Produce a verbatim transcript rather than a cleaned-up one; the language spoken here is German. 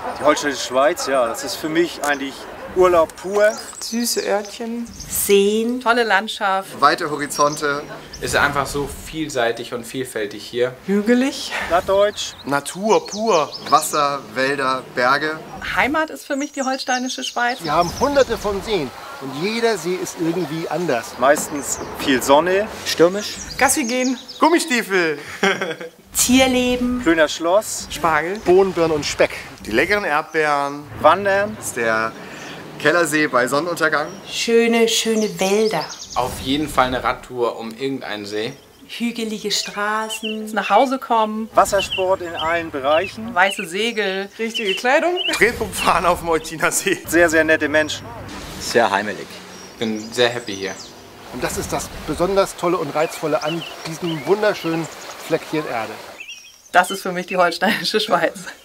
Die Holsteinische Schweiz, ja, das ist für mich eigentlich Urlaub pur. Süße Örtchen. Seen. Tolle Landschaft. Weite Horizonte. Ist einfach so vielseitig und vielfältig hier. Hügelig. Plattdeutsch. Natur pur. Wasser, Wälder, Berge. Heimat ist für mich die Holsteinische Schweiz. Wir haben hunderte von Seen und jeder See ist irgendwie anders. Meistens viel Sonne. Stürmisch. Gassi gehen. Gummistiefel. Tierleben. Klöner Schloss. Spargel. Bohnen, Birnen und Speck. Die leckeren Erdbeeren. Wandern. Das ist der Kellersee bei Sonnenuntergang. Schöne, schöne Wälder. Auf jeden Fall eine Radtour um irgendeinen See. Hügelige Straßen. Nach Hause kommen. Wassersport in allen Bereichen. Weiße Segel. Richtige Kleidung. Tretbootfahren auf dem Eutiner See. Sehr, sehr nette Menschen. Sehr heimelig. Bin sehr happy hier. Und das ist das besonders Tolle und Reizvolle an diesem wunderschönen Fleckchen Erde. Das ist für mich die Holsteinische Schweiz.